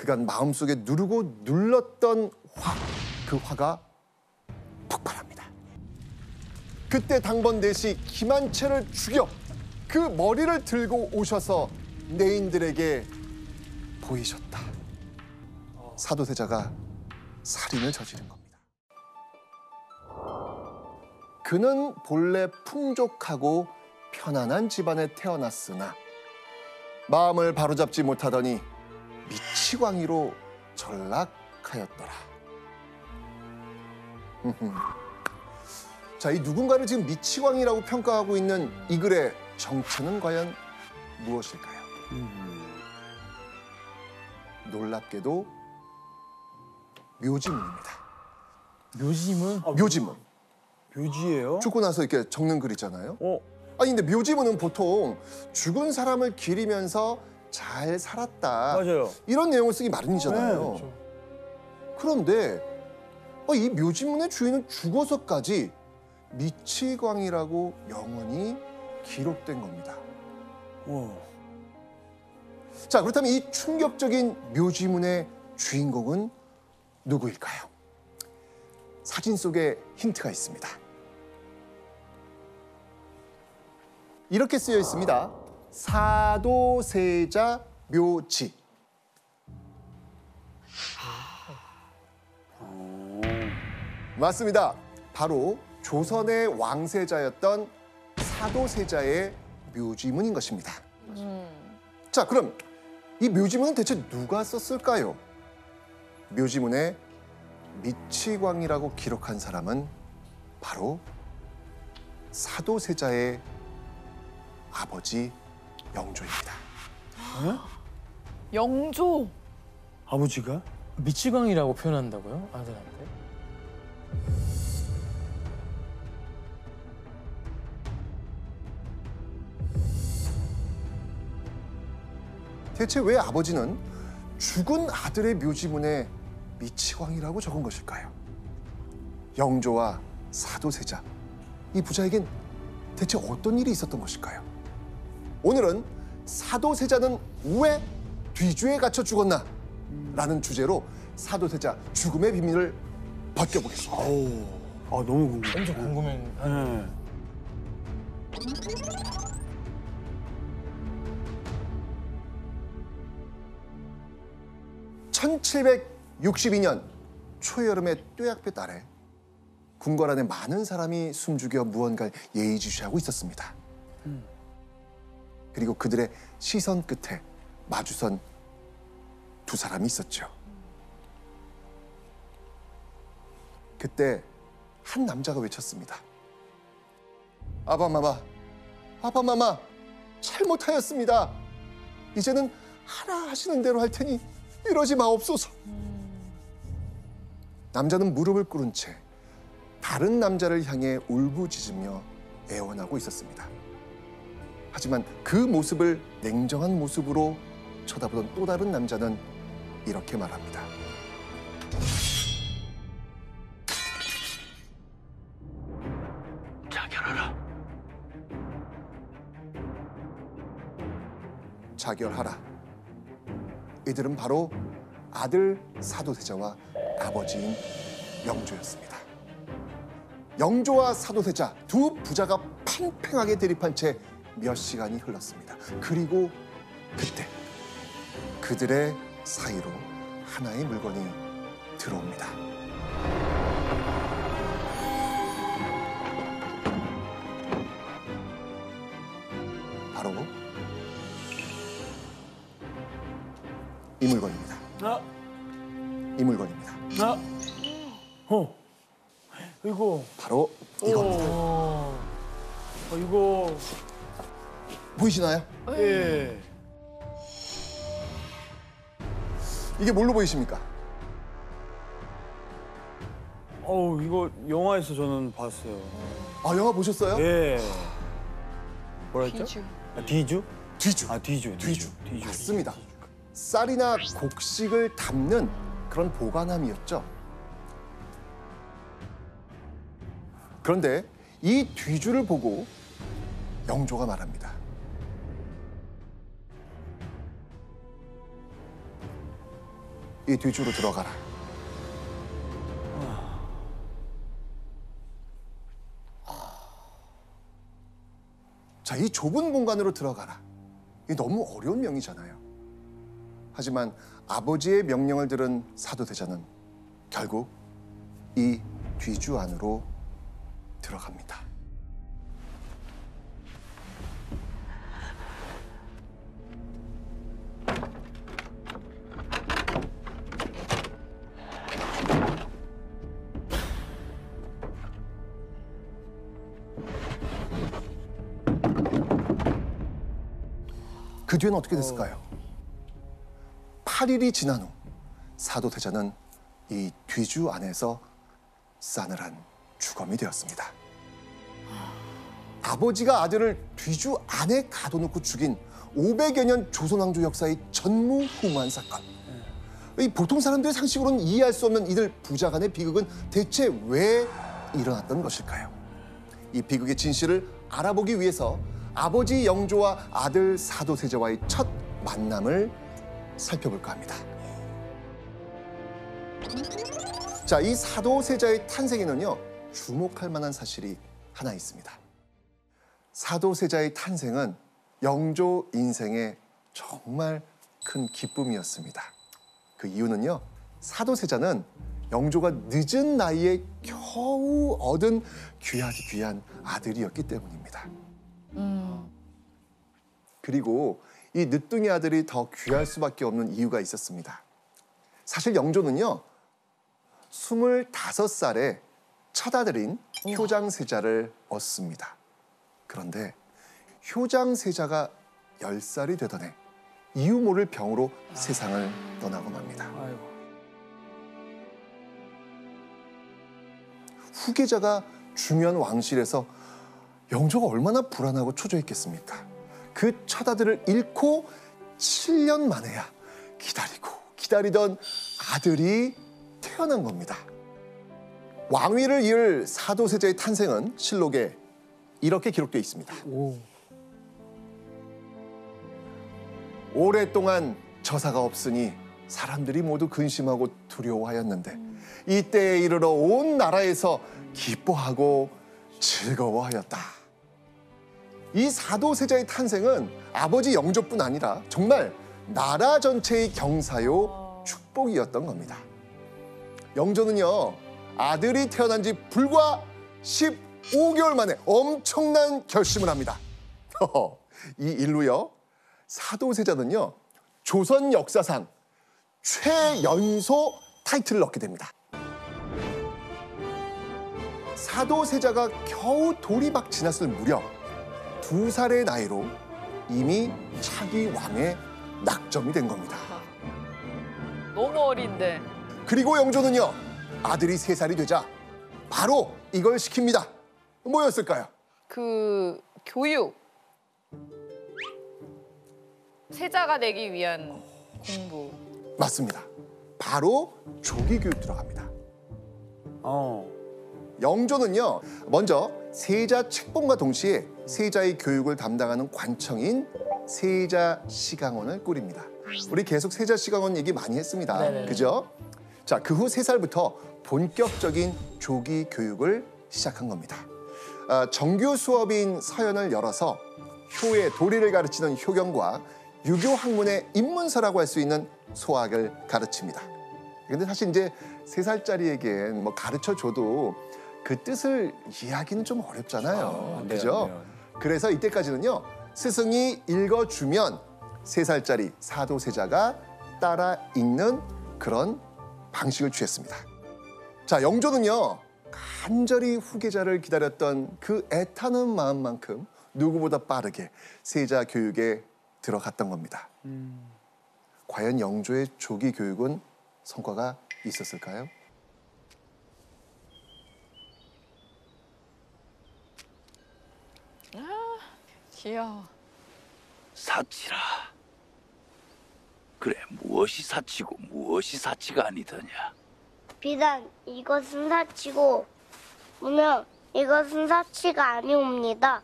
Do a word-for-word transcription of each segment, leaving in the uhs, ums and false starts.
그간 마음속에 누르고 눌렀던 화, 그 화가 폭발합니다. 그때 당번대시 김한채를 죽여 그 머리를 들고 오셔서 내인들에게 보이셨다. 사도세자가 살인을 저지른 겁니다. 그는 본래 풍족하고 편안한 집안에 태어났으나 마음을 바로잡지 못하더니 미치광이로 전락하였더라. 자, 이 누군가를 지금 미치광이라고 평가하고 있는 이 글의 정체는 과연 무엇일까요? 음. 놀랍게도 묘지문입니다. 묘지문? 아, 묘지문. 묘지예요? 죽고 나서 이렇게 적는 글 있잖아요. 어. 아니 근데 묘지문은 보통 죽은 사람을 기리면서 잘 살았다. 맞아요. 이런 내용을 쓰기 마련이잖아요. 네, 그렇죠. 그런데 이 묘지문의 주인은 죽어서까지 미치광이라고 영원히 기록된 겁니다. 어. 자, 그렇다면 이 충격적인 묘지문의 주인공은 누구일까요? 사진 속에 힌트가 있습니다. 이렇게 쓰여 있습니다. 사도세자 묘지. 맞습니다. 바로 조선의 왕세자였던 사도세자의 묘지문인 것입니다. 음. 자, 그럼 이 묘지문은 대체 누가 썼을까요? 묘지문에 미치광이라고 기록한 사람은 바로 사도세자의 아버지 영조입니다. 네? 영조? 아버지가? 미치광이라고 표현한다고요? 아들한테? 대체 왜 아버지는 죽은 아들의 묘지문에 미치광이라고 적은 것일까요? 영조와 사도세자, 이 부자에겐 대체 어떤 일이 있었던 것일까요? 오늘은 사도세자는 왜 뒤주에 갇혀 죽었나? 라는 주제로 사도세자 죽음의 비밀을 벗겨보겠습니다. 아우, 아, 너무 궁금해. 엄청 궁금해. 네. 천칠백육십이 년 초여름의 뙤약볕 아래 궁궐 안에 많은 사람이 숨죽여 무언가를 예의주시하고 있었습니다. 음. 그리고 그들의 시선 끝에 마주선 두 사람이 있었죠. 그때 한 남자가 외쳤습니다. 아바마마, 아바마마, 잘못하였습니다. 이제는 하라 하시는 대로 할 테니 이러지 마옵소서. 남자는 무릎을 꿇은 채 다른 남자를 향해 울부짖으며 애원하고 있었습니다. 하지만 그 모습을 냉정한 모습으로 쳐다보던 또 다른 남자는 이렇게 말합니다. 자결하라. 자결하라. 이들은 바로 아들 사도세자와 아버지인 영조였습니다. 영조와 사도세자 두 부자가 팽팽하게 대립한 채 몇 시간이 흘렀습니다. 그리고 그때 그들의 사이로 하나의 물건이 들어옵니다. 바로 이 물건입니다. 아, 이 물건입니다. 아, 어, 이거. 바로 이겁니다. 어, 어, 이거. 보이시나요? 예. 이게 뭘로 보이십니까? 어우, 이거 영화에서 저는 봤어요. 아, 영화 보셨어요? 예. 뭐라 했죠? 뒤주. 아, 뒤주? 뒤주. 아, 뒤주. 뒤주. 뒤주. 맞습니다. 쌀이나 곡식을 담는 그런 보관함이었죠. 그런데 이 뒤주를 보고 영조가 말합니다. 이 뒤주로 들어가라. 자, 이 좁은 공간으로 들어가라. 이 너무 어려운 명이잖아요. 하지만 아버지의 명령을 들은 사도세자는 결국 이 뒤주 안으로 들어갑니다. 그 뒤에는 어떻게 됐을까요? 팔 일이 지난 후 사도세자는 이 뒤주 안에서 싸늘한 주검이 되었습니다. 아버지가 아들을 뒤주 안에 가둬놓고 죽인 오백여 년 조선왕조 역사의 전무후무한 사건. 이 보통 사람들의 상식으로는 이해할 수 없는 이들 부자 간의 비극은 대체 왜 일어났던 것일까요? 이 비극의 진실을 알아보기 위해서 아버지 영조와 아들 사도세자와의 첫 만남을 살펴볼까 합니다. 자, 이 사도세자의 탄생에는요, 주목할 만한 사실이 하나 있습니다. 사도세자의 탄생은 영조 인생의 정말 큰 기쁨이었습니다. 그 이유는요, 사도세자는 영조가 늦은 나이에 겨우 얻은 귀하디 귀한 아들이었기 때문입니다. 음. 그리고 이 늦둥이 아들이 더 귀할 수밖에 없는 이유가 있었습니다. 사실 영조는요, 스물다섯 살에 첫 아들인 효장세자를 얻습니다. 그런데 효장세자가 열 살이 되던 해 이유 모를 병으로 세상을 떠나고 맙니다. 아이고. 후계자가 중요한 왕실에서 영조가 얼마나 불안하고 초조했겠습니까? 그 첫 아들을 잃고 칠 년 만에야 기다리고 기다리던 아들이 태어난 겁니다. 왕위를 이을 사도세자의 탄생은 실록에 이렇게 기록되어 있습니다. 오. 오랫동안 저사가 없으니 사람들이 모두 근심하고 두려워하였는데 이때에 이르러 온 나라에서 기뻐하고 즐거워하였다. 이 사도세자의 탄생은 아버지 영조뿐 아니라 정말 나라 전체의 경사요 축복이었던 겁니다. 영조는요, 아들이 태어난 지 불과 십오 개월 만에 엄청난 결심을 합니다. 이 일로요, 사도세자는요, 조선 역사상 최연소 타이틀을 얻게 됩니다. 사도세자가 겨우 돌이 박 지났을 무렵 두 살의 나이로 이미 차기 왕의 낙점이 된 겁니다. 너무 어린데. 그리고 영조는요, 아들이 세 살이 되자 바로 이걸 시킵니다. 뭐였을까요? 그 교육. 세자가 되기 위한 공부. 맞습니다. 바로 조기교육 들어갑니다. 어. 영조는요, 먼저 세자 책봉과 동시에 세자의 교육을 담당하는 관청인 세자시강원을 꾸립니다. 우리 계속 세자시강원 얘기 많이 했습니다. 네네. 그죠? 자, 그 후 세 살부터 본격적인 조기 교육을 시작한 겁니다. 아, 정규 수업인 서연을 열어서 효의 도리를 가르치는 효경과 유교 학문의 입문서라고 할 수 있는 소학을 가르칩니다. 근데 사실 이제 세 살짜리에겐 뭐 가르쳐줘도 그 뜻을 이해하기는 좀 어렵잖아요. 안 돼요, 그죠? 안 돼요. 그래서 이때까지는요, 스승이 읽어주면 세 살짜리 사도세자가 따라 읽는 그런 방식을 취했습니다. 자, 영조는요, 간절히 후계자를 기다렸던 그 애타는 마음만큼 누구보다 빠르게 세자 교육에 들어갔던 겁니다. 음. 과연 영조의 조기 교육은 성과가 있었을까요? 귀여워. 사치라. 그래, 무엇이 사치고 무엇이 사치가 아니더냐. 비단 이것은 사치고 무명 이것은 사치가 아니옵니다.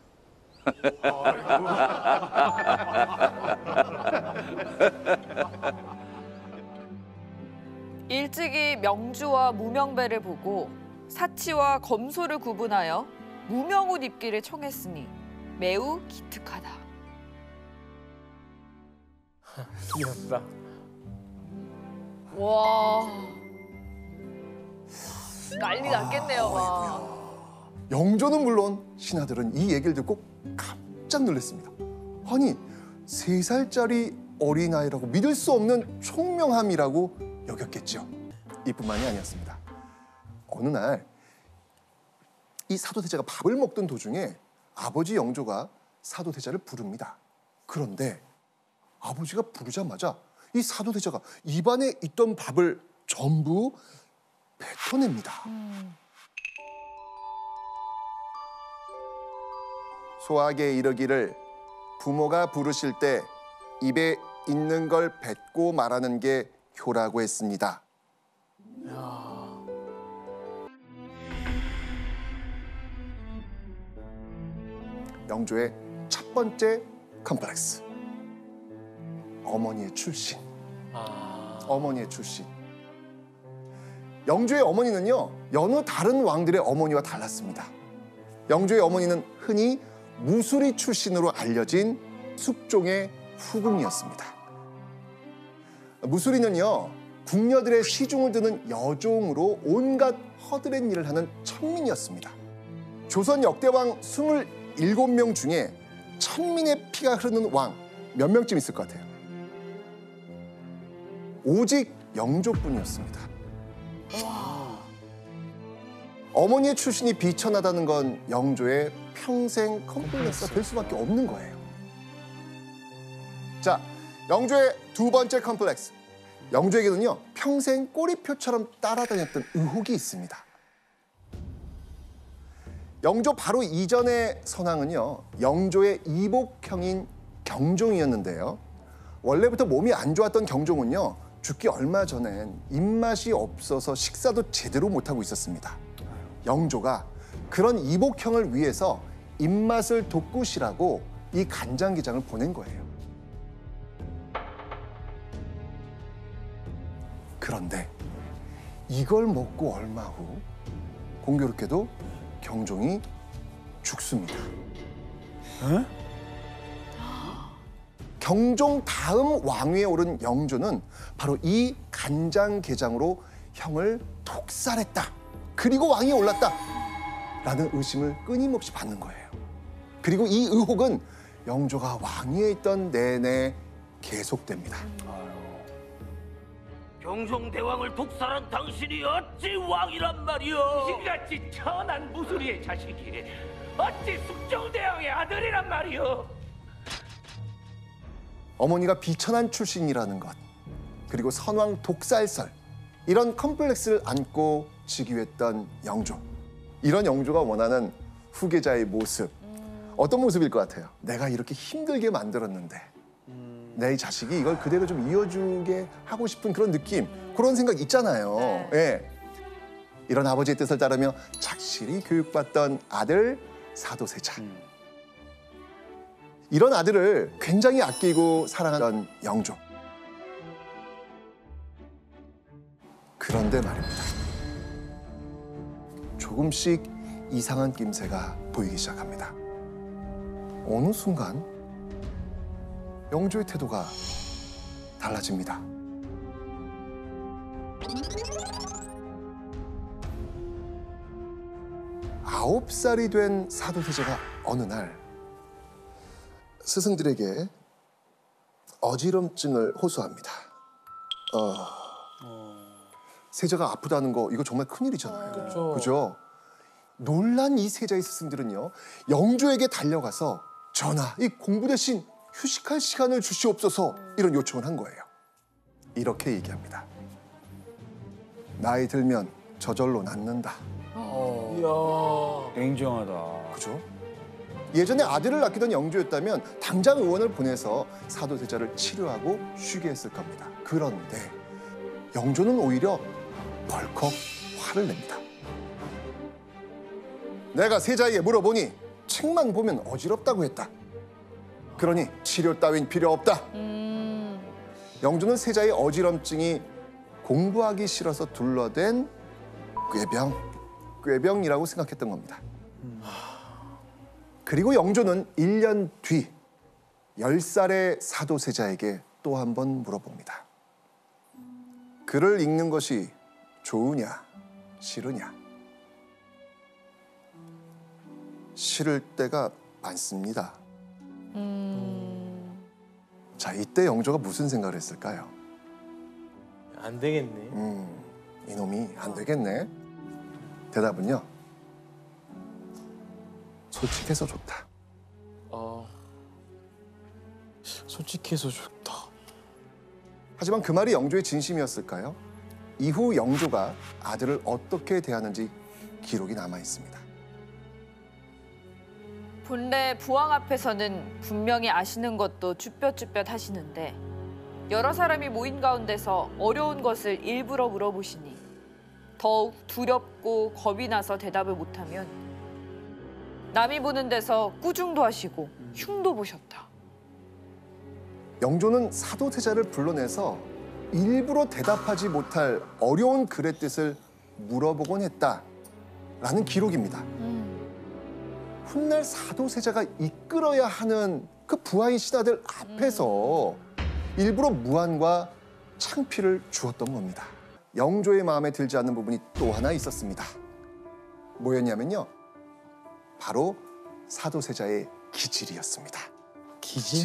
일찍이 명주와 무명배를 보고 사치와 검소를 구분하여 무명옷 입기를 청했으니 매우 기특하다. 귀엽다. 와. 난리 났겠네요, 막. 영조는 물론 신하들은 이 얘기를 듣고 깜짝 놀랐습니다. 아니, 세 살짜리 어린아이라고 믿을 수 없는 총명함이라고 여겼겠죠. 이뿐만이 아니었습니다. 어느 날 이 사도세자가 밥을 먹던 도중에 아버지 영조가 사도세자를 부릅니다. 그런데 아버지가 부르자마자 이 사도세자가 입안에 있던 밥을 전부 뱉어냅니다. 음. 소학에 이르기를 부모가 부르실 때 입에 있는 걸 뱉고 말하는 게 효라고 했습니다. 영조의 첫 번째 컴플렉스. 어머니의 출신. 아. 어머니의 출신. 영조의 어머니는요, 여느 다른 왕들의 어머니와 달랐습니다. 영조의 어머니는 흔히 무술이 출신으로 알려진 숙종의 후궁이었습니다. 무술이는요, 궁녀들의 시중을 드는 여종으로 온갖 허드렛 일을 하는 천민이었습니다. 조선 역대왕 이십칠 명 중에 천민의 피가 흐르는 왕 몇 명쯤 있을 것 같아요? 오직 영조뿐이었습니다. 어머니의 출신이 비천하다는 건 영조의 평생 컴플렉스가 될 수밖에 없는 거예요. 자, 영조의 두 번째 컴플렉스. 영조에게는요, 평생 꼬리표처럼 따라다녔던 의혹이 있습니다. 영조 바로 이전의 선왕은요, 영조의 이복형인 경종이었는데요. 원래부터 몸이 안 좋았던 경종은요, 죽기 얼마 전엔 입맛이 없어서 식사도 제대로 못하고 있었습니다. 영조가 그런 이복형을 위해서 입맛을 돋구시라고 이 간장게장을 보낸 거예요. 그런데 이걸 먹고 얼마 후 공교롭게도 경종이 죽습니다. 에? 경종 다음 왕위에 오른 영조는 바로 이 간장게장으로 형을 독살했다. 그리고 왕위에 올랐다. 라는 의심을 끊임없이 받는 거예요. 그리고 이 의혹은 영조가 왕위에 있던 내내 계속됩니다. 경종대왕을 독살한 당신이 어찌 왕이란 말이오? 신같이 천한 무술이의 자식이 어찌 숙종대왕의 아들이란 말이오? 어머니가 비천한 출신이라는 것, 그리고 선왕 독살설, 이런 컴플렉스를 안고 즉위했던 영조. 이런 영조가 원하는 후계자의 모습, 어떤 모습일 것 같아요? 내가 이렇게 힘들게 만들었는데 내 자식이 이걸 그대로 좀 이어주게 하고 싶은 그런 느낌, 그런 생각 있잖아요. 네. 예. 이런 아버지의 뜻을 따르며 착실히 교육받던 아들 사도세자. 음. 이런 아들을 굉장히 아끼고 사랑하던 영조. 그런데 말입니다. 조금씩 이상한 낌새가 보이기 시작합니다. 어느 순간 영조의 태도가 달라집니다. 아홉 살이 된 사도세자가 어느 날 스승들에게 어지럼증을 호소합니다. 어, 세자가 아프다는 거 이거 정말 큰일이잖아요. 그렇죠. 그죠? 놀란 이 세자의 스승들은요, 영조에게 달려가서 전하, 이 공부 대신 휴식할 시간을 주시옵소서, 이런 요청을 한 거예요. 이렇게 얘기합니다. 나이 들면 저절로 낫는다. 이야. 냉정하다. 그죠? 예전에 아들을 아끼던 영조였다면 당장 의원을 보내서 사도세자를 치료하고 쉬게 했을 겁니다. 그런데 영조는 오히려 벌컥 화를 냅니다. 내가 세자에게 물어보니 책만 보면 어지럽다고 했다. 그러니 치료 따윈 필요 없다. 음. 영조는 세자의 어지럼증이 공부하기 싫어서 둘러댄 꾀병, 꾀병이라고 생각했던 겁니다. 그리고 영조는 일 년 뒤 열 살의 사도세자에게 또 한 번 물어봅니다. 글을 읽는 것이 좋으냐, 싫으냐? 싫을 때가 많습니다. 음. 자, 이때 영조가 무슨 생각을 했을까요? 안 되겠네. 음, 이놈이 안 되겠네. 대답은요. 솔직해서 좋다. 어. 솔직해서 좋다. 하지만 그 말이 영조의 진심이었을까요? 이후 영조가 아들을 어떻게 대하는지 기록이 남아 있습니다. 본래 부왕 앞에서는 분명히 아시는 것도 쭈뼛쭈뼛 하시는데 여러 사람이 모인 가운데서 어려운 것을 일부러 물어보시니 더욱 두렵고 겁이 나서 대답을 못하면 남이 보는 데서 꾸중도 하시고 흉도 보셨다. 영조는 사도세자를 불러내서 일부러 대답하지 못할 어려운 글의 뜻을 물어보곤 했다라는 기록입니다. 훗날 사도세자가 이끌어야 하는 그 부하인 신하들 앞에서 일부러 무안과 창피를 주었던 겁니다. 영조의 마음에 들지 않는 부분이 또 하나 있었습니다. 뭐였냐면요. 바로 사도세자의 기질이었습니다. 기질?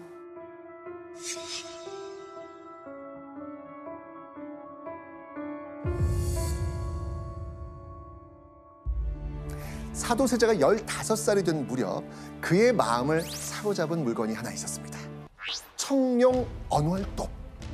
사도세자가 열다섯 살이 된 무렵 그의 마음을 사로잡은 물건이 하나 있었습니다. 청룡 언월도.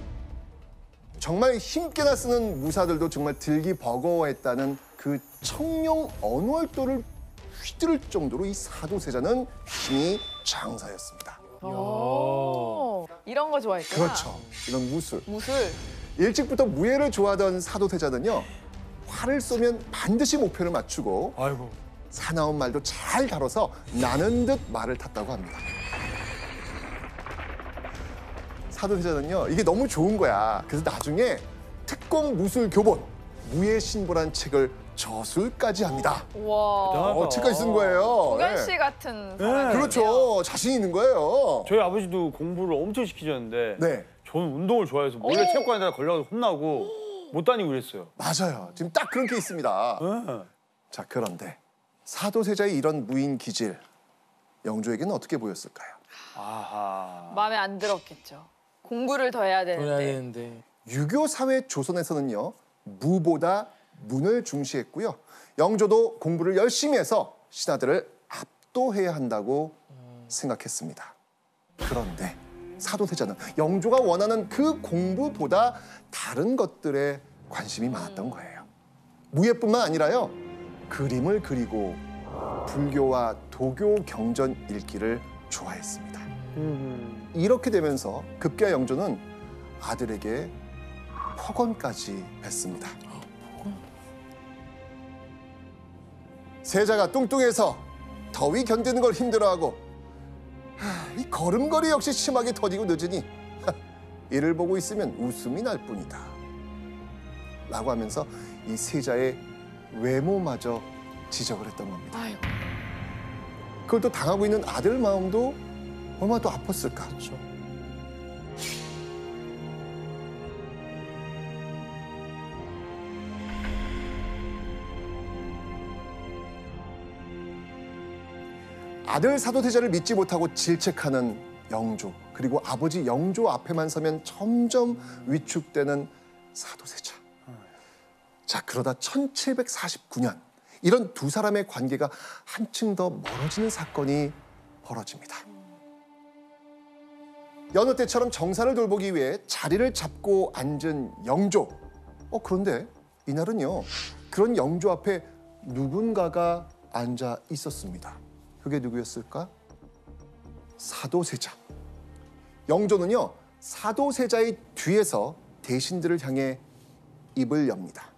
정말 힘께나 쓰는 무사들도 정말 들기 버거워했다는 그 청룡 언월도를 휘두를 정도로 이 사도세자는 힘이 장사였습니다. 오, 이런 거 좋아했구나. 그렇죠. 이런 무술. 무술. 일찍부터 무예를 좋아하던 사도세자는요. 활을 쏘면 반드시 목표를 맞추고 아이고. 사나운 말도 잘 다뤄서 나는 듯 말을 탔다고 합니다. 사도세자는요, 이게 너무 좋은 거야. 그래서 나중에 특공 무술 교본, 무예 신보란 책을 저술까지 합니다. 와. 대단하다. 어, 책까지 쓴 거예요. 도현 네. 씨 같은 사람이 그렇죠. 자신 있는 거예요. 저희 아버지도 공부를 엄청 시키셨는데 네, 저는 운동을 좋아해서 몰래 체육관에다 걸려서 혼나고 못 다니고 그랬어요. 맞아요. 지금 딱 그런 케이스입니다. 네. 자, 그런데 사도세자의 이런 무인 기질, 영조에게는 어떻게 보였을까요? 아하. 마음에 안 들었겠죠. 공부를 더 해야 그래야 되는데. 되는데. 유교 사회 조선에서는요, 무보다 문을 중시했고요. 영조도 공부를 열심히 해서 신하들을 압도해야 한다고 생각했습니다. 그런데 사도세자는 영조가 원하는 그 공부보다 다른 것들에 관심이 많았던 거예요. 무예뿐만 아니라요, 그림을 그리고 불교와 도교 경전 읽기를 좋아했습니다. 음. 이렇게 되면서 급기야 영조는 아들에게 폭언까지 뱉습니다. 세자가 뚱뚱해서 더위 견디는 걸 힘들어하고 하, 이 걸음걸이 역시 심하게 더디고 늦으니 하, 이를 보고 있으면 웃음이 날 뿐이다 라고 하면서 이 세자의 외모마저 지적을 했던 겁니다. 아이고. 그걸 또 당하고 있는 아들 마음도 얼마나 또 아팠을까. 그렇죠. 아들 사도세자를 믿지 못하고 질책하는 영조, 그리고 아버지 영조 앞에만 서면 점점 위축되는 사도세자. 자, 그러다 천칠백사십구 년 이런 두 사람의 관계가 한층 더 멀어지는 사건이 벌어집니다. 여느 때처럼 정사를 돌보기 위해 자리를 잡고 앉은 영조. 어, 그런데 이날은요, 그런 영조 앞에 누군가가 앉아 있었습니다. 그게 누구였을까? 사도세자. 영조는요, 사도세자의 뒤에서 대신들을 향해 입을 엽니다.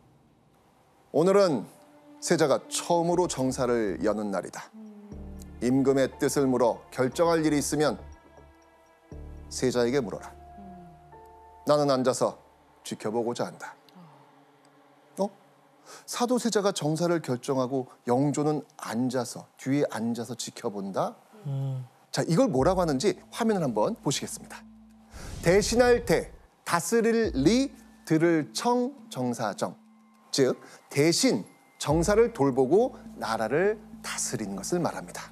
오늘은 세자가 처음으로 정사를 여는 날이다. 임금의 뜻을 물어 결정할 일이 있으면 세자에게 물어라. 나는 앉아서 지켜보고자 한다. 어? 사도세자가 정사를 결정하고 영조는 앉아서 뒤에 앉아서 지켜본다. 음. 자, 이걸 뭐라고 하는지 화면을 한번 보시겠습니다. 대신할 대, 다스릴 리, 들을 청, 정사정. 즉 대신 정사를 돌보고 나라를 다스리는 것을 말합니다.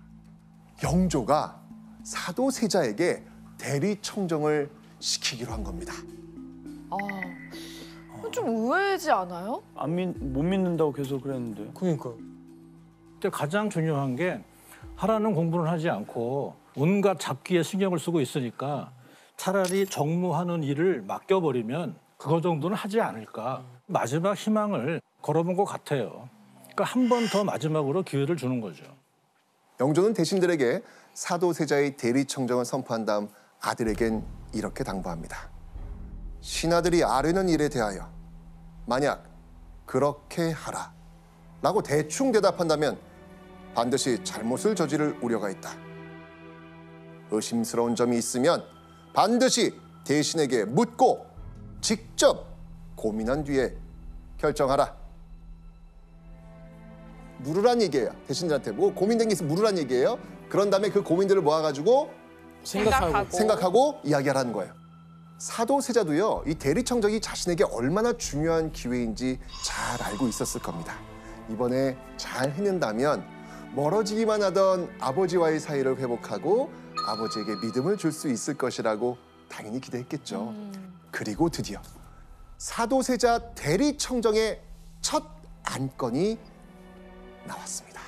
영조가 사도세자에게 대리청정을 시키기로 한 겁니다. 아, 좀 의외지 않아요? 안 믿, 못 믿는다고 계속 그랬는데. 그러니까. 근데 가장 중요한 게 하라는 공부를 하지 않고 온갖 잡기에 신경을 쓰고 있으니까 차라리 정무하는 일을 맡겨버리면 그거 정도는 하지 않을까. 마지막 희망을 걸어본 것 같아요. 그러니까 한 번 더 마지막으로 기회를 주는 거죠. 영조는 대신들에게 사도세자의 대리청정을 선포한 다음 아들에겐 이렇게 당부합니다. 신하들이 아뢰는 일에 대하여 만약 그렇게 하라 라고 대충 대답한다면 반드시 잘못을 저지를 우려가 있다. 의심스러운 점이 있으면 반드시 대신에게 묻고 직접 고민한 뒤에 결정하라. 물으란 얘기예요. 대신들한테 뭐 고민된 게 있으면 물으란 얘기예요. 그런 다음에 그 고민들을 모아가지고 생각하고. 생각하고. 생각하고 이야기하라는 거예요. 사도세자도요, 이 대리청정이 자신에게 얼마나 중요한 기회인지 잘 알고 있었을 겁니다. 이번에 잘 해낸다면 멀어지기만 하던 아버지와의 사이를 회복하고 아버지에게 믿음을 줄 수 있을 것이라고 당연히 기대했겠죠. 음. 그리고 드디어 사도세자 대리청정의 첫 안건이 나왔습니다.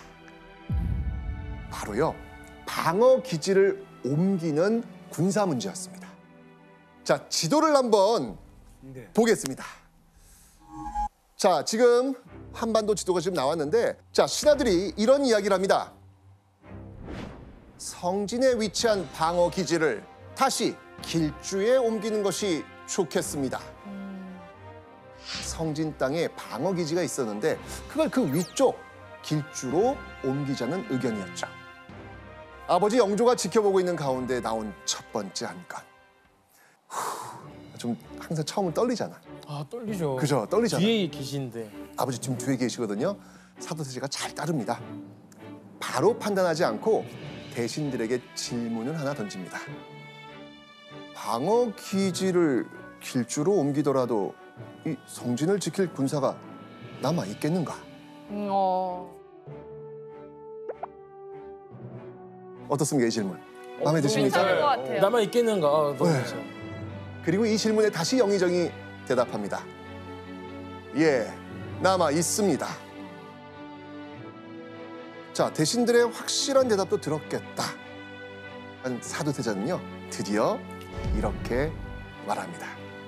바로요, 방어 기지를 옮기는 군사 문제였습니다. 자, 지도를 한번 보겠습니다. 자, 지금 한반도 지도가 지금 나왔는데, 자, 신하들이 이런 이야기를 합니다. 성진에 위치한 방어 기지를 다시 길주에 옮기는 것이 좋겠습니다. 성진 땅에 방어 기지가 있었는데 그걸 그 위쪽 길주로 옮기자는 의견이었죠. 아버지 영조가 지켜보고 있는 가운데 나온 첫 번째 안건. 후, 좀 항상 처음은 떨리잖아. 아 떨리죠. 그죠? 떨리잖아. 뒤에 계신데. 아버지 지금 뒤에 계시거든요. 사도세자가 잘 따릅니다. 바로 판단하지 않고 대신들에게 질문을 하나 던집니다. 방어 기지를 길주로 옮기더라도 이 성진을 지킬 군사가 남아 있겠는가? 음, 어. 어떻습니까, 이 질문? 마음에 드십니까? 괜찮은 것 같아요. 남아 있겠는가? 아, 너무 네. 괜찮아. 그리고 이 질문에 다시 영의정이 대답합니다. 예, 남아 있습니다. 자, 대신들의 확실한 대답도 들었겠다. 사도세자는요, 드디어 이렇게 말합니다.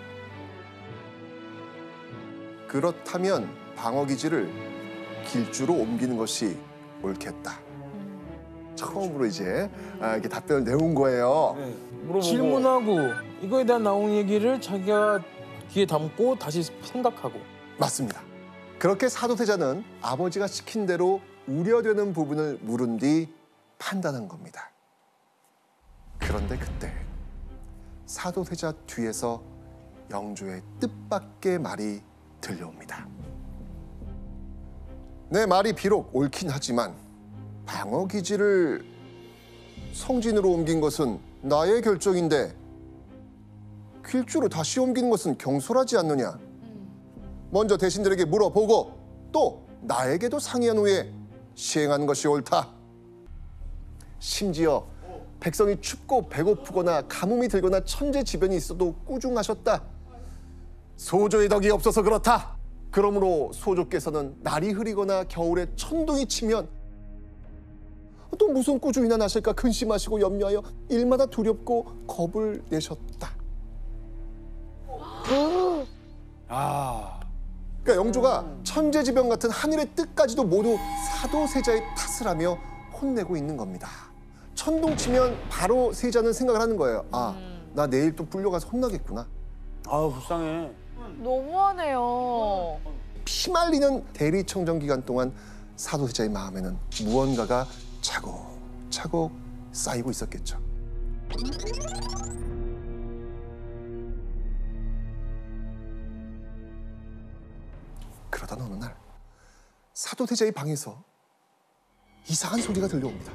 그렇다면 방어기지를 길주로 옮기는 것이 옳겠다. 처음으로 이제 아, 이렇게 답변을 내온 거예요. 네, 물어보고. 질문하고 이거에 대한 나온 얘기를 자기가 귀에 담고 다시 생각하고. 맞습니다. 그렇게 사도세자는 아버지가 시킨 대로 우려되는 부분을 물은 뒤 판단한 겁니다. 그런데 그때 사도세자 뒤에서 영조의 뜻밖의 말이 들려옵니다. 내 말이 비록 옳긴 하지만 방어 기지를 성진으로 옮긴 것은 나의 결정인데 길주로 다시 옮기는 것은 경솔하지 않느냐. 먼저 대신들에게 물어보고 또 나에게도 상의한 후에 시행하는 것이 옳다. 심지어 백성이 춥고 배고프거나 가뭄이 들거나 천재지변이 있어도 꾸중하셨다. 소조의 덕이 없어서 그렇다. 그러므로 소조께서는 날이 흐리거나 겨울에 천둥이 치면 또 무슨 꾸중이나 나실까 근심하시고 염려하여 일마다 두렵고 겁을 내셨다. 아, 그러니까 영조가 천재지변 같은 하늘의 뜻까지도 모두 사도세자의 탓을 하며 혼내고 있는 겁니다. 천둥 치면 바로 세자는 생각을 하는 거예요. 아, 나 내일 또 불려가서 혼나겠구나. 아우 불쌍해. 너무하네요. 피말리는 대리청정 기간 동안 사도세자의 마음에는 무언가가 차곡차곡 쌓이고 있었겠죠. 그러던 어느 날 사도세자의 방에서 이상한 소리가 들려옵니다.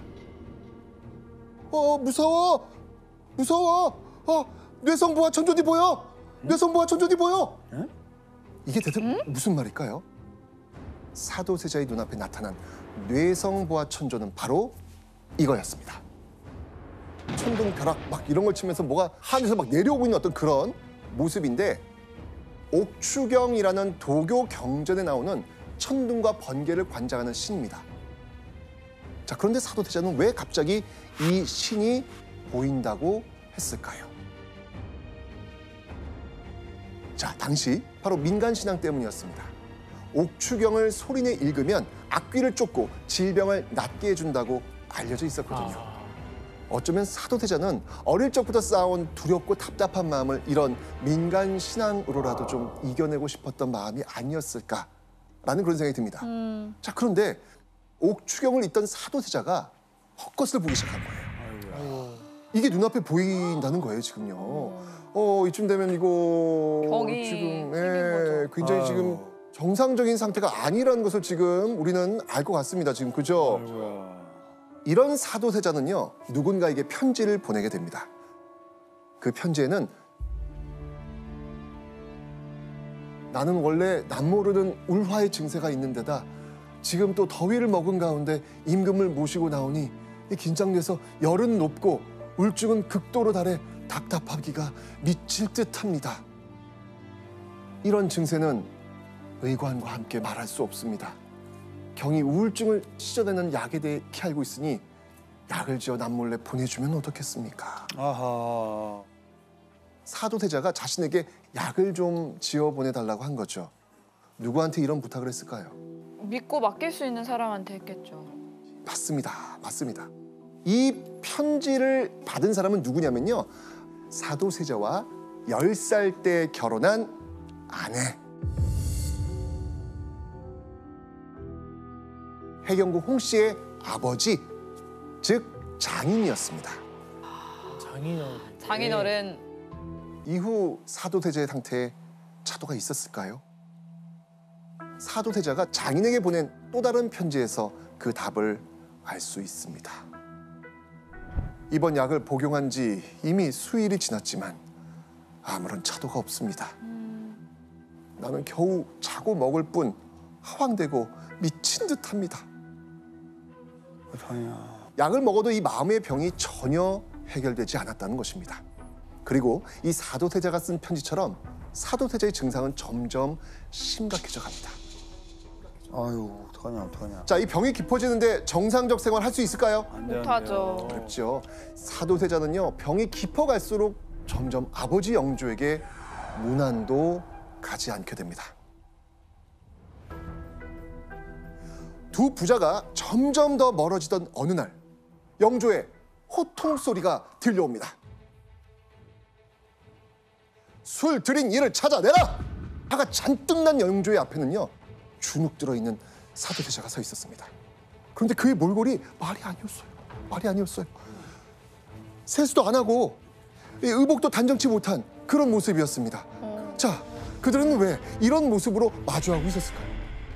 어 무서워 무서워 어 뇌성부와 천존이 보여 뇌성부와 천존이 보여. 이게 대체 무슨 말일까요? 사도세자의 눈앞에 나타난 뇌성부와 천존은 바로 이거였습니다. 천둥 벼락 막 이런 걸 치면서 뭐가 하늘에서 막 내려오고 있는 어떤 그런 모습인데, 옥추경이라는 도교 경전에 나오는 천둥과 번개를 관장하는 신입니다. 자, 그런데 사도세자는 왜 갑자기 이 신이 보인다고 했을까요? 자, 당시 바로 민간신앙 때문이었습니다. 옥추경을 소리내 읽으면 악귀를 쫓고 질병을 낫게 해준다고 알려져 있었거든요. 어쩌면 사도세자는 어릴 적부터 쌓아온 두렵고 답답한 마음을 이런 민간신앙으로라도 좀 이겨내고 싶었던 마음이 아니었을까라는 그런 생각이 듭니다. 음. 자, 그런데 옥추경을 읽던 사도세자가 헛것을 보기 시작한 거예요. 이게 눈앞에 보인다는 거예요, 지금요. 어, 이쯤 되면 이거 병이 지금 생긴 거죠. 굉장히 아유. 지금 정상적인 상태가 아니라는 것을 지금 우리는 알 것 같습니다. 지금 그죠? 아이고야. 이런 사도세자는요, 누군가에게 편지를 보내게 됩니다. 그 편지에는 나는 원래 남모르는 울화의 증세가 있는데다 지금 또 더위를 먹은 가운데 임금을 모시고 나오니 긴장돼서 열은 높고 울증은 극도로 달해 답답하기가 미칠 듯합니다. 이런 증세는 의관과 함께 말할 수 없습니다. 경이 우울증을 씻어내는 약에 대해 익히 알고 있으니 약을 지어 남몰래 보내주면 어떻겠습니까? 아하. 사도세자가 자신에게 약을 좀 지어 보내달라고 한 거죠. 누구한테 이런 부탁을 했을까요? 믿고 맡길 수 있는 사람한테 했겠죠. 맞습니다. 맞습니다. 이 편지를 받은 사람은 누구냐면요, 사도세자와 열 살 때 결혼한 아내, 해경국 홍씨의 아버지, 즉 장인이었습니다. 장인어른. 장인어른. 이후 사도세자의 상태에 차도가 있었을까요? 사도세자가 장인에게 보낸 또 다른 편지에서 그 답을 알 수 있습니다. 이번 약을 복용한 지 이미 수일이 지났지만 아무런 차도가 없습니다. 나는 겨우 자고 먹을 뿐 허황되고 미친 듯합니다. 병이야. 약을 먹어도 이 마음의 병이 전혀 해결되지 않았다는 것입니다. 그리고 이 사도세자가 쓴 편지처럼 사도세자의 증상은 점점 심각해져 갑니다. 아유, 어떡하냐, 어떡하냐. 자, 이 병이 깊어지는데 정상적 생활 할 수 있을까요? 안 돼, 안 못하죠. 돼요. 어렵죠. 사도세자는요, 병이 깊어갈수록 점점 아버지 영조에게 문안도 가지 않게 됩니다. 두 부자가 점점 더 멀어지던 어느 날, 영조의 호통 소리가 들려옵니다. 술 들인 이를 찾아내라! 화가 잔뜩 난 영조의 앞에는요, 주눅 들어있는 사도세자가 서 있었습니다. 그런데 그의 몰골이 말이 아니었어요. 말이 아니었어요. 세수도 안 하고 의복도 단정치 못한 그런 모습이었습니다. 자, 그들은 왜 이런 모습으로 마주하고 있었을까요?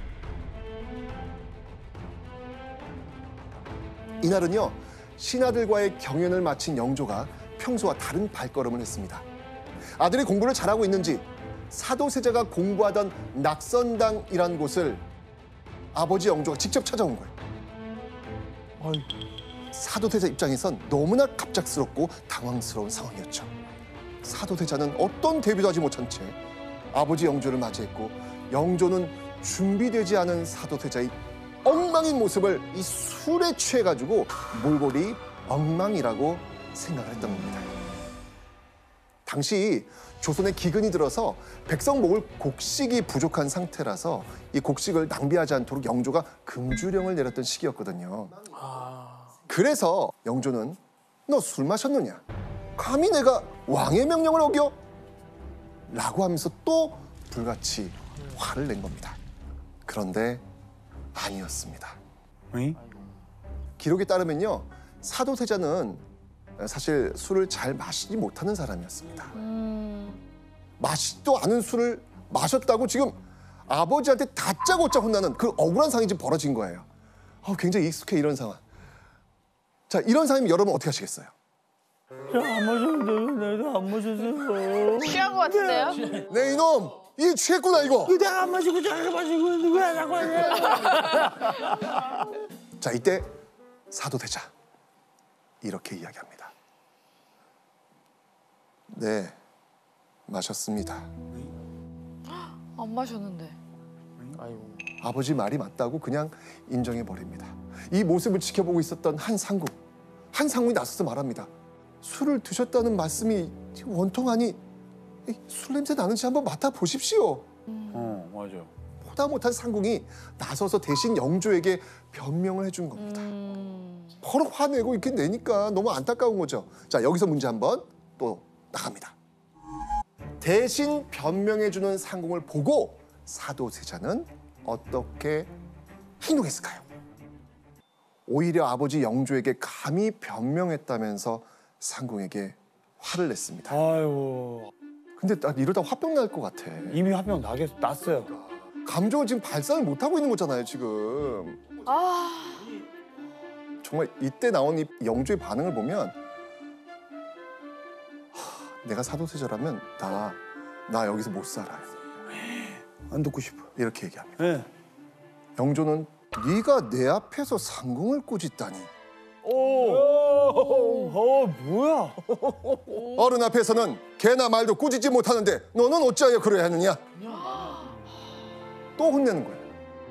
이날은요, 신하들과의 경연을 마친 영조가 평소와 다른 발걸음을 했습니다. 아들이 공부를 잘하고 있는지 사도세자가 공부하던 낙선당이란 곳을 아버지 영조가 직접 찾아온 거예요. 아이, 사도세자 입장에선 너무나 갑작스럽고 당황스러운 상황이었죠. 사도세자는 어떤 대비도 하지 못한 채 아버지 영조를 맞이했고, 영조는 준비되지 않은 사도세자의 엉망인 모습을 이 술에 취해가지고 몰골이 엉망이라고 생각을 했던 겁니다. 당시 조선에 기근이 들어서 백성 먹을 곡식이 부족한 상태라서 이 곡식을 낭비하지 않도록 영조가 금주령을 내렸던 시기였거든요. 그래서 영조는 너 술 마셨느냐? 감히 내가 왕의 명령을 어겨? 라고 하면서 또 불같이 화를 낸 겁니다. 그런데 아니었습니다. 응? 기록에 따르면요, 사도세자는 사실 술을 잘 마시지 못하는 사람이었습니다. 음. 마시지도 않은 술을 마셨다고 지금 아버지한테 다짜고짜 혼나는 그 억울한 상황이 지금 벌어진 거예요. 어, 굉장히 익숙해 이런 상황. 자, 이런 상황이면 여러분 어떻게 하시겠어요? 안 마셨는데 내가 안 마셨어요. 취한 것 같은데요? 네 이놈, 이 취했구나 이거. 내가 안 마시고 저렇게 마시고 누구야 자꾸 하냐. 자, 이때 사도되자 이렇게 이야기합니다. 네, 마셨습니다. 안 마셨는데. 아이고. 아버지 말이 맞다고 그냥 인정해 버립니다. 이 모습을 지켜보고 있었던 한 상궁, 한 상궁이 나서서 말합니다. 술을 드셨다는 말씀이 원통하니 술 냄새 나는지 한번 맡아보십시오. 어, 맞아. 보다 못한 상궁이 나서서 대신 영조에게 변명을 해준 겁니다. 음... 바로 화내고 이렇게 내니까 너무 안타까운 거죠. 자, 여기서 문제 한번 또 나갑니다. 대신 변명해주는 상궁을 보고 사도세자는 어떻게 행동했을까요? 오히려 아버지 영조에게 감히 변명했다면서 상궁에게 화를 냈습니다. 아이고. 근데 나 이러다 화병 날 것 같아. 이미 화병 나겠 났어요. 감정을 지금 발산을 못하고 있는 거잖아요, 지금. 아, 정말 이때 나온 이 영조의 반응을 보면 하, 내가 사도세자라면 나, 나 여기서 못 살아요. 안 듣고 싶어. 이렇게 얘기합니다. 네. 영조는 네가 내 앞에서 상궁을 꾸짖다니. 오. 어, 뭐야? 어른 앞에서는 개나 말도 꾸짖지 못하는데 너는 어찌하여 그래야 하느냐? 또 혼내는 거예요.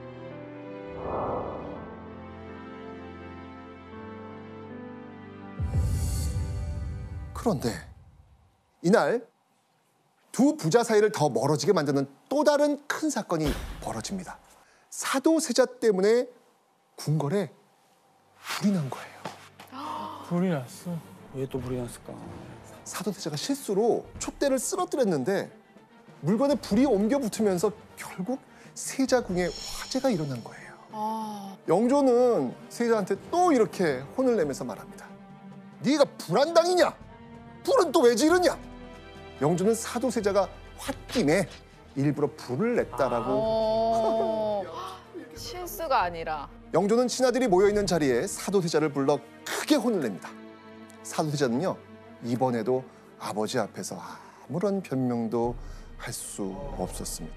그런데 이날 두 부자 사이를 더 멀어지게 만드는 또 다른 큰 사건이 벌어집니다. 사도세자 때문에 궁궐에 불이 난 거예요. 불이 났어. 왜 또 불이 났을까? 사도세자가 실수로 촛대를 쓰러뜨렸는데 물건에 불이 옮겨 붙으면서 결국 세자궁에 화재가 일어난 거예요. 아, 영조는 세자한테 또 이렇게 혼을 내면서 말합니다. 네가 불안당이냐? 불은 또 왜 지르냐? 영조는 사도세자가 홧김에 일부러 불을 냈다라고. 어... 실수가 아니라. 영조는 신하들이 모여있는 자리에 사도세자를 불러 크게 혼을 냅니다. 사도세자는요, 이번에도 아버지 앞에서 아무런 변명도 할 수 없었습니다.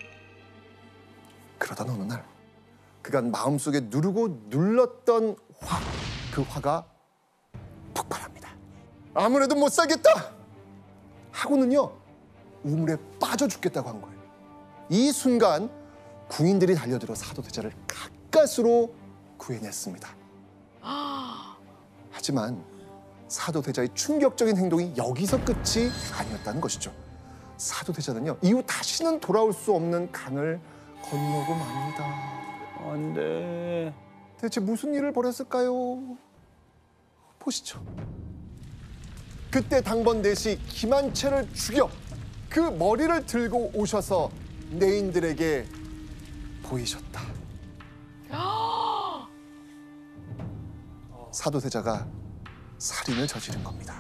그러던 어느 날 그간 마음속에 누르고 눌렀던 화, 그 화가 폭발합니다. 아무래도 못 살겠다 하고는요 우물에 빠져 죽겠다고 한 거예요. 이 순간 궁인들이 달려들어 사도세자를 가까스로 구해냈습니다. 하지만 사도세자의 충격적인 행동이 여기서 끝이 아니었다는 것이죠. 사도세자는요 이후 다시는 돌아올 수 없는 강을 건너고 맙니다. 안 돼. 대체 무슨 일을 벌였을까요? 보시죠. 그때 당번 대시 김한채를 죽여 그 머리를 들고 오셔서 내인들에게 보이셨다. 사도세자가 살인을 저지른 겁니다.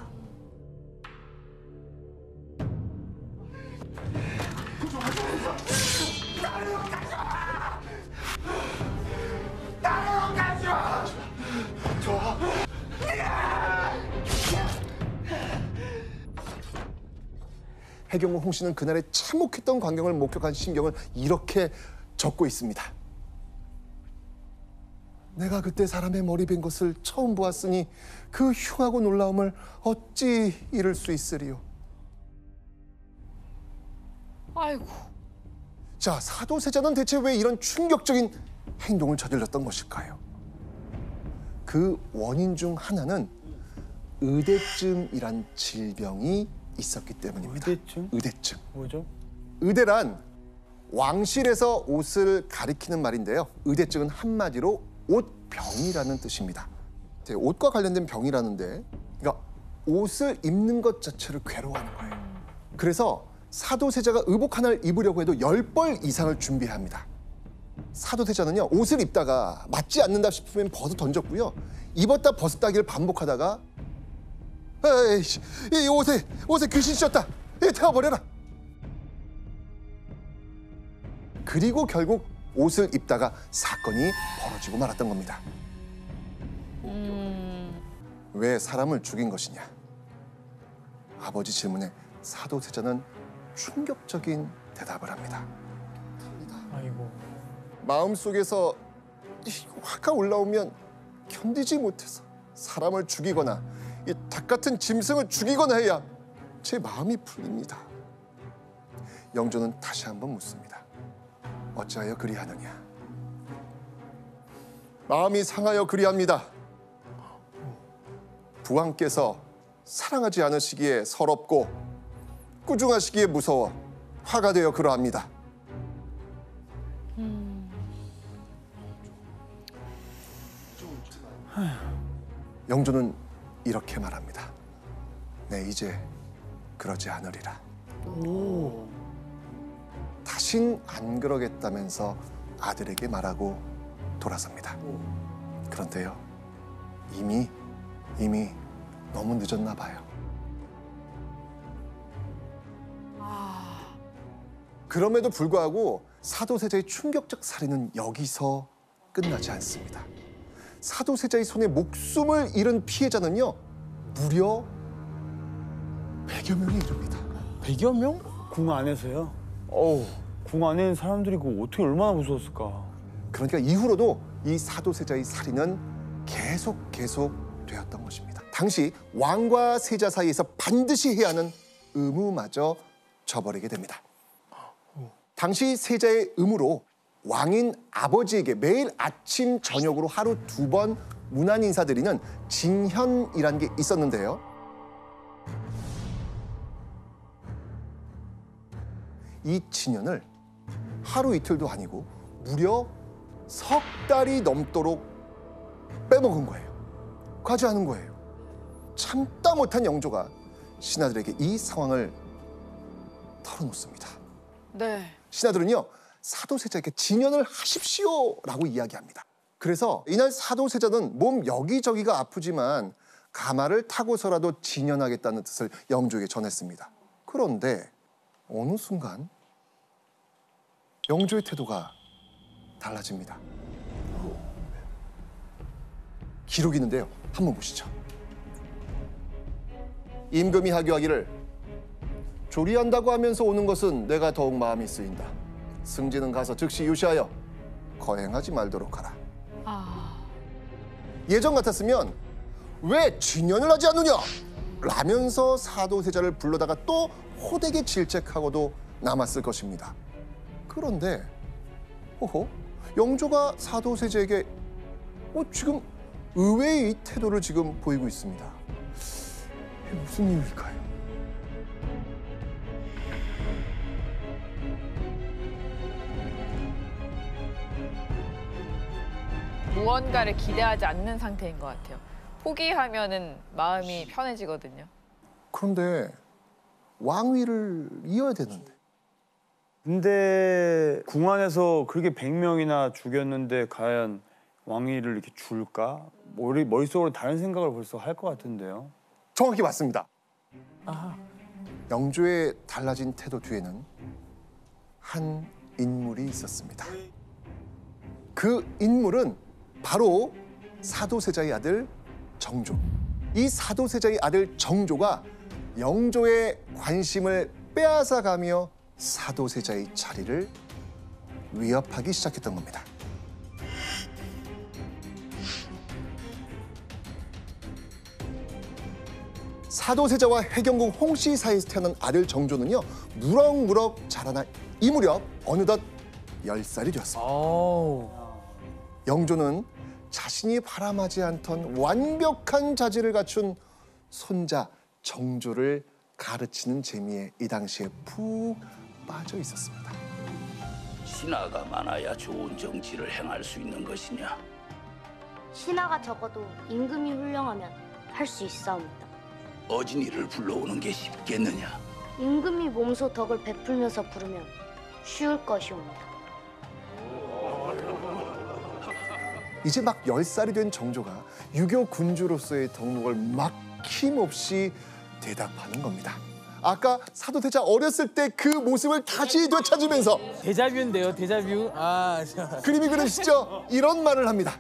해경호 홍 씨는 그날의 참혹했던 광경을 목격한 심경을 이렇게 적고 있습니다. 내가 그때 사람의 머리 벤 것을 처음 보았으니 그 흉하고 놀라움을 어찌 이룰 수 있으리요. 아이고. 자, 사도세자는 대체 왜 이런 충격적인 행동을 저질렀던 것일까요? 그 원인 중 하나는 의대증이란 질병이 있었기 때문입니다. 의대증? 의대증. 뭐죠? 의대란 왕실에서 옷을 가리키는 말인데요. 의대증은 한마디로 옷병이라는 뜻입니다. 옷과 관련된 병이라는데, 그러니까 옷을 입는 것 자체를 괴로워하는 거예요. 그래서 사도세자가 의복 하나를 입으려고 해도 열 벌 이상을 준비합니다. 사도세자는요 옷을 입다가 맞지 않는다 싶으면 벗어 던졌고요, 입었다 벗었다기를 반복하다가 에이씨, 이 옷에 옷에 귀신 씌었다, 이 태워버려라. 그리고 결국 옷을 입다가 사건이 벌어지고 말았던 겁니다. 음, 왜 사람을 죽인 것이냐? 아버지 질문에 사도세자는 충격적인 대답을 합니다. 아이고. 마음속에서 이 화가 올라오면 견디지 못해서 사람을 죽이거나 이 닭 같은 짐승을 죽이거나 해야 제 마음이 풀립니다. 영조는 다시 한번 묻습니다. 어찌하여 그리하느냐? 마음이 상하여 그리합니다. 부왕께서 사랑하지 않으시기에 서럽고 꾸중하시기에 무서워 화가 되어 그러합니다. 영조는 이렇게 말합니다. 네, 이제 그러지 않으리라. 다신 안 그러겠다면서 아들에게 말하고 돌아섭니다. 그런데요, 이미 이미 너무 늦었나 봐요. 그럼에도 불구하고 사도세자의 충격적 살인은 여기서 끝나지 않습니다. 사도세자의 손에 목숨을 잃은 피해자는요, 무려 백여 명에 이릅니다. 백여 명? 궁 안에서요? 어우, 궁 안에 있는 사람들이 그거 어떻게 얼마나 무서웠을까. 그러니까 이후로도 이 사도세자의 살인은 계속 계속 되었던 것입니다. 당시 왕과 세자 사이에서 반드시 해야 하는 의무마저 저버리게 됩니다. 당시 세자의 의무로 왕인 아버지에게 매일 아침 저녁으로 하루 두 번 문안 인사드리는 징현이라는 게 있었는데요. 이 징현을 하루 이틀도 아니고 무려 석 달이 넘도록 빼먹은 거예요. 과제하는 거예요. 참다 못한 영조가 신하들에게 이 상황을 털어놓습니다. 네. 신하들은요, 사도세자에게 진연을 하십시오라고 이야기합니다. 그래서 이날 사도세자는 몸 여기저기가 아프지만 가마를 타고서라도 진연하겠다는 뜻을 영조에게 전했습니다. 그런데 어느 순간 영조의 태도가 달라집니다. 기록이 있는데요, 한번 보시죠. 임금이 하교하기를 조리한다고 하면서 오는 것은 내가 더욱 마음이 쓰인다. 승진은 가서 즉시 유시하여 거행하지 말도록 하라. 아, 예전 같았으면 왜 진연을 하지 않느냐? 라면서 사도세자를 불러다가 또 호되게 질책하고도 남았을 것입니다. 그런데 호호, 영조가 사도세자에게 어, 지금 의외의 이 태도를 지금 보이고 있습니다. 이게 무슨 이유일까요? 무언가를 기대하지 않는 상태인 것 같아요. 포기하면은 마음이 편해지거든요. 그런데 왕위를 이어야 되는데. 근데 궁 안에서 그렇게 백 명이나 죽였는데 과연 왕위를 이렇게 줄까? 머리, 머릿속으로 다른 생각을 벌써 할 것 같은데요. 정확히 맞습니다. 아, 영조의 달라진 태도 뒤에는 한 인물이 있었습니다. 그 인물은 바로 사도세자의 아들 정조. 이 사도세자의 아들 정조가 영조의 관심을 빼앗아가며 사도세자의 자리를 위협하기 시작했던 겁니다. 사도세자와 해경궁 홍씨 사이에서 태어난 아들 정조는요, 무럭무럭 자라나 이 무렵 어느덧 열 살이 되었습니다. 아우. 영조는 자신이 바람하지 않던 완벽한 자질을 갖춘 손자 정조를 가르치는 재미에 이 당시에 푹 빠져 있었습니다. 신하가 많아야 좋은 정치를 행할 수 있는 것이냐? 신하가 적어도 임금이 훌륭하면 할 수 있사옵니다. 어진이를 불러오는 게 쉽겠느냐? 임금이 몸소 덕을 베풀면서 부르면 쉬울 것이옵니다. 이제 막 열 살이 된 정조가 유교 군주로서의 덕목을 막힘없이 대답하는 겁니다. 아까 사도세자 어렸을 때 그 모습을 다시 되찾으면서 데자뷰인데요, 데자뷰. 아, 참. 그림이 그려지시죠? 이런 말을 합니다.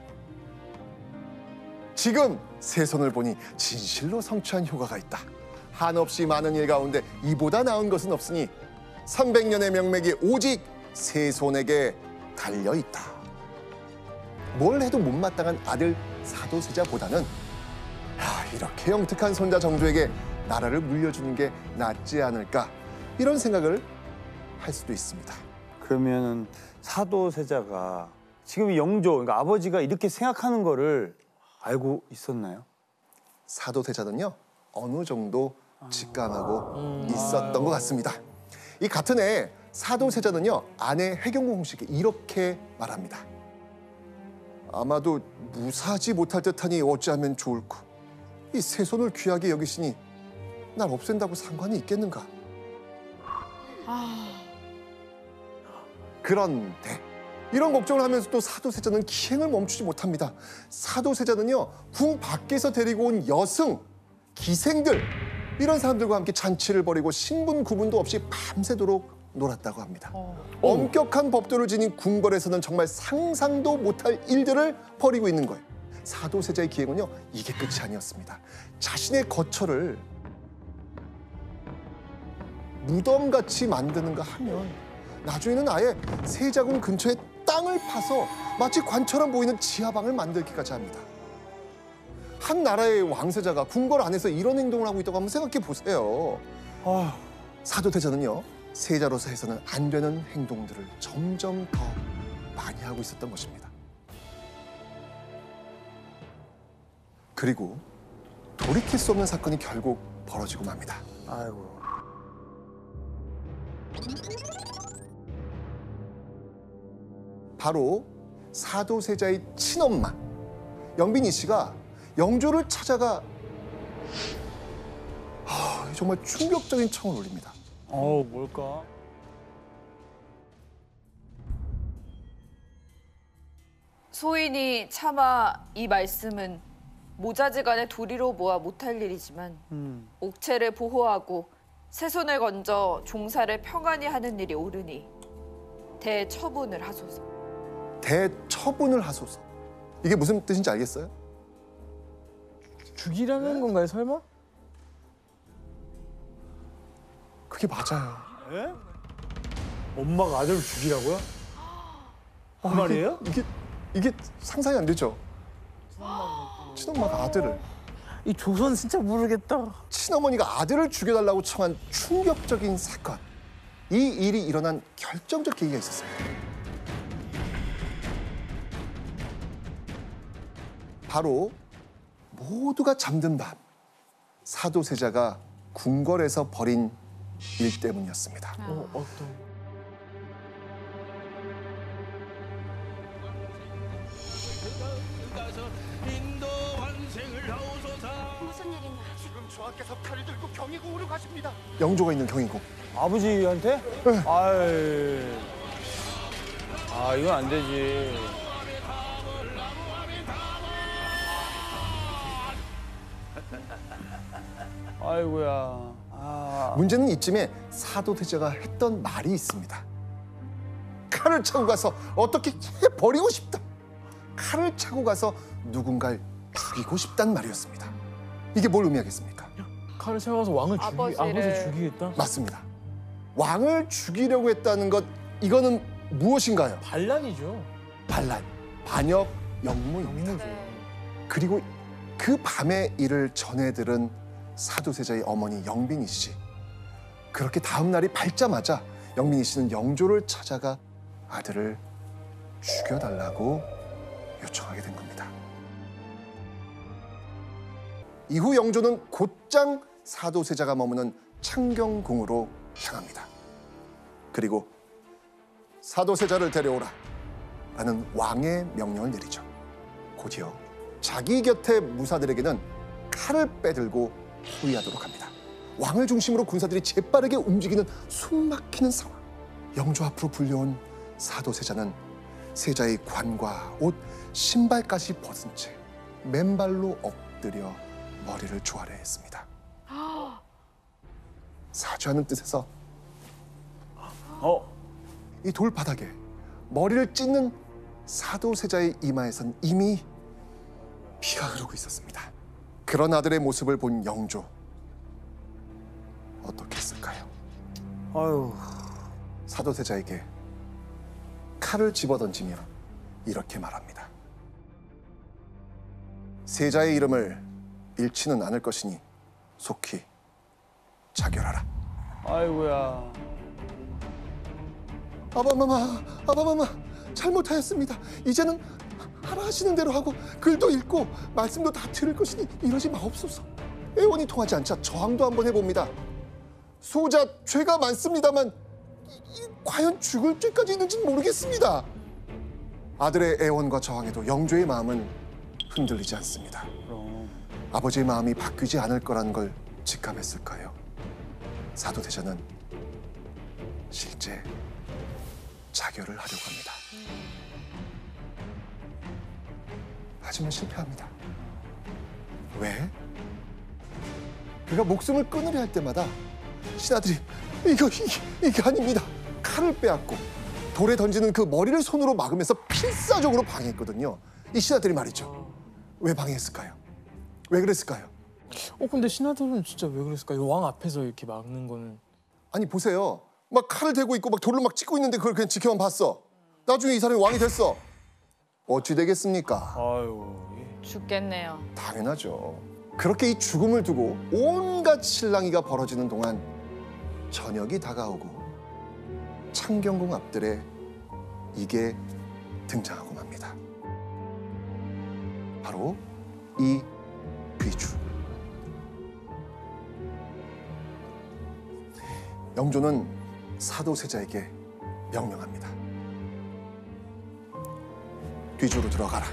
지금 새손을 보니 진실로 성취한 효과가 있다. 한없이 많은 일 가운데 이보다 나은 것은 없으니 삼백 년의 명맥이 오직 새손에게 달려 있다. 뭘 해도 못마땅한 아들 사도세자보다는 야, 이렇게 영특한 손자 정조에게 나라를 물려주는 게 낫지 않을까 이런 생각을 할 수도 있습니다. 그러면은 사도세자가 지금 이 영조, 그러니까 아버지가 이렇게 생각하는 거를 알고 있었나요? 사도세자는요 어느 정도 직감하고 있었던 것 같습니다. 이 같은 해 사도세자는요 아내 해경궁 홍씨에게 이렇게 말합니다. 아마도 무사하지 못할 듯하니 어찌하면 좋을꼬. 이 새손을 귀하게 여기시니 날 없앤다고 상관이 있겠는가? 그런데 이런 걱정을 하면서 또 사도세자는 기행을 멈추지 못합니다. 사도세자는요 궁 밖에서 데리고 온 여승, 기생들 이런 사람들과 함께 잔치를 벌이고 신분 구분도 없이 밤새도록 놀았다고 합니다. 엄격한 법도를 지닌 궁궐에서는 정말 상상도 못할 일들을 벌이고 있는 거예요. 사도세자의 기행은요 이게 끝이 아니었습니다. 자신의 거처를 무덤같이 만드는가 하면 나중에는 아예 세자궁 근처에 땅을 파서 마치 관처럼 보이는 지하방을 만들기까지 합니다. 한 나라의 왕세자가 궁궐 안에서 이런 행동을 하고 있다고 한번 생각해 보세요. 아, 사도세자는요 세자로서 해서는 안 되는 행동들을 점점 더 많이 하고 있었던 것입니다. 그리고 돌이킬 수 없는 사건이 결국 벌어지고 맙니다. 아이고. 바로 사도세자의 친엄마 영빈이 씨가 영조를 찾아가 하, 정말 충격적인 청을 올립니다. 어, 뭘까? 소인이 차마 이 말씀은 모자지간의 도리로 모아 못할 일이지만 음. 옥체를 보호하고 새손을 건져 종사를 평안히 하는 일이 옳으니 대처분을 하소서. 대처분을 하소서. 이게 무슨 뜻인지 알겠어요? 죽이라는 건가요, 설마? 그게 맞아요. 에? 엄마가 아들을 죽이라고요? 그 말이에요? 이게 이게 상상이 안 되죠. 친엄마가 아들을 이 조선 진짜 모르겠다. 친어머니가 아들을 죽여달라고 청한 충격적인 사건. 이 일이 일어난 결정적 계기가 있었어요. 바로 모두가 잠든 밤 사도세자가 궁궐에서 벌인 일 때문이었습니다. 어, 어떤? 무슨 일이냐? 지금 저하께서 칼을 들고 경희궁으로 가십니다. 영조가 있는 경희궁. 아버지한테? 아이. 아, 이건 안 되지. 아이고야. 아. 문제는 이쯤에 사도세자가 했던 말이 있습니다. 칼을 차고 가서 어떻게 버리고 싶다. 칼을 차고 가서 누군가를 죽이고 싶단 말이었습니다. 이게 뭘 의미하겠습니까? 칼을 세워서 왕을 죽이, 아버지를. 아버지를 죽이겠다? 맞습니다. 왕을 죽이려고 했다는 것, 이거는 무엇인가요? 반란이죠. 반란, 반역, 영무입니다. 영무죠. 그리고 그 밤의 일을 전해 들은 사도세자의 어머니 영빈이 씨. 그렇게 다음 날이 밝자마자 영빈이 씨는 영조를 찾아가 아들을 죽여달라고 요청하게 된 겁니다. 이후 영조는 곧장 사도세자가 머무는 창경궁으로 향합니다. 그리고 사도세자를 데려오라 라는 왕의 명령을 내리죠. 곧이어 자기 곁의 무사들에게는 칼을 빼들고 호위하도록 합니다. 왕을 중심으로 군사들이 재빠르게 움직이는 숨막히는 상황. 영조 앞으로 불려온 사도세자는 세자의 관과 옷, 신발까지 벗은 채 맨발로 엎드려 머리를 조아려 했습니다. 사죄하는 뜻에서 어? 이 돌바닥에 머리를 찢는 사도세자의 이마에선 이미 피가 흐르고 있었습니다. 그런 아들의 모습을 본 영조 어떻게 했을까요? 아유. 사도세자에게 칼을 집어던지며 이렇게 말합니다. 세자의 이름을 잃지는 않을 것이니 속히 자결하라. 아이고야. 아바마마, 아바마마, 잘못하였습니다. 이제는 하라 하시는 대로 하고 글도 읽고 말씀도 다 들을 것이니 이러지 마옵소서. 애원이 통하지 않자 저항도 한번 해봅니다. 소자 죄가 많습니다만 이, 이, 과연 죽을 죄까지 있는지는 모르겠습니다. 아들의 애원과 저항에도 영조의 마음은 흔들리지 않습니다. 그럼. 아버지의 마음이 바뀌지 않을 거라는 걸 직감했을까요? 사도세자는 실제 자결을 하려고 합니다. 하지만 실패합니다. 왜? 그가 목숨을 끊으려 할 때마다 신하들이 이거 이게, 이게 아닙니다. 칼을 빼앗고 돌에 던지는 그 머리를 손으로 막으면서 필사적으로 방해했거든요. 이 신하들이 말이죠. 왜 방해했을까요? 왜 그랬을까요? 어 근데 신하들은 진짜 왜 그랬을까요? 왕 앞에서 이렇게 막는 거는. 아니 보세요. 막 칼을 대고 있고 막 돌로 막 찍고 있는데 그걸 그냥 지켜만 봤어. 나중에 이 사람이 왕이 됐어. 어찌 되겠습니까? 아유. 죽겠네요. 당연하죠. 그렇게 이 죽음을 두고 온갖 실랑이가 벌어지는 동안 저녁이 다가오고 창경궁 앞들에 이게 등장하고 맙니다. 바로 이 귀주. 영조는 사도세자에게 명령합니다. 뒤주로 들어가라.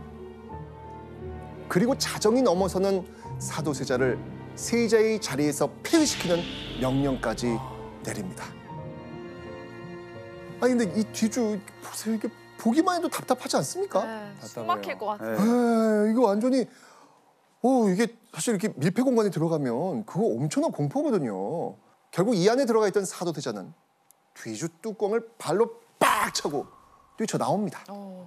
그리고 자정이 넘어서는 사도세자를 세자의 자리에서 폐위시키는 명령까지 내립니다. 아니 근데 이 뒤주 보세요. 이게 보기만 해도 답답하지 않습니까? 네, 숨 답답해요. 막힐 것 같아요. 네. 에이, 이거 완전히 오 이게 사실 이렇게 밀폐 공간에 들어가면 그거 엄청난 공포거든요. 결국 이 안에 들어가 있던 사도세자는 뒤주 뚜껑을 발로 빡 차고 뛰쳐 나옵니다. 어.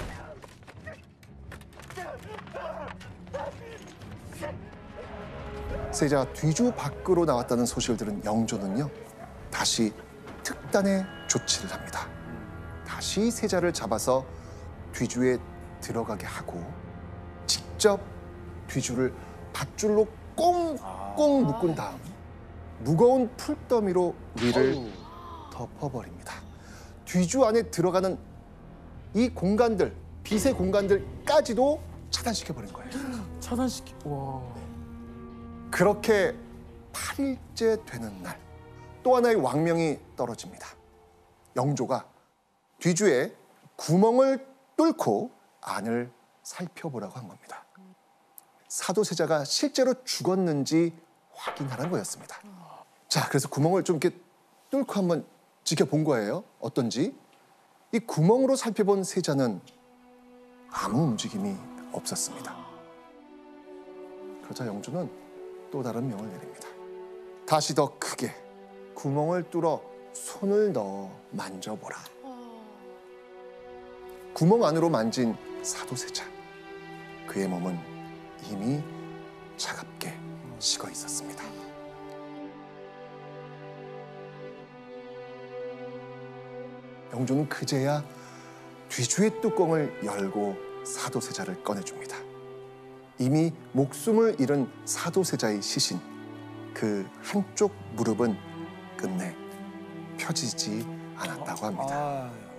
세자가 뒤주 밖으로 나왔다는 소식을 들은 영조는요 다시 특단의 조치를 합니다. 다시 세자를 잡아서 뒤주에 들어가게 하고 직접 뒤주를 밧줄로 꽁꽁 묶은 다음 무거운 풀더미로 위를 어휴. 덮어버립니다. 뒤주 안에 들어가는 이 공간들, 빛의 공간들까지도 차단시켜버린 거예요. 차단시키. 와. 그렇게 팔 일째 되는 날 또 하나의 왕명이 떨어집니다. 영조가 뒤주에 구멍을 뚫고 안을 살펴보라고 한 겁니다. 사도세자가 실제로 죽었는지 확인하라는 거였습니다. 자, 그래서 구멍을 좀 이렇게 뚫고 한번 지켜본 거예요. 어떤지. 이 구멍으로 살펴본 세자는 아무 움직임이 없었습니다. 그러자 영조는 또 다른 명을 내립니다. 다시 더 크게 구멍을 뚫어 손을 넣어 만져보라. 구멍 안으로 만진 사도세자. 그의 몸은 이미 차갑게 식어 있었습니다. 영조는 그제야 뒤주의 뚜껑을 열고 사도세자를 꺼내줍니다. 이미 목숨을 잃은 사도세자의 시신, 그 한쪽 무릎은 끝내 펴지지 않았다고 합니다. 아유.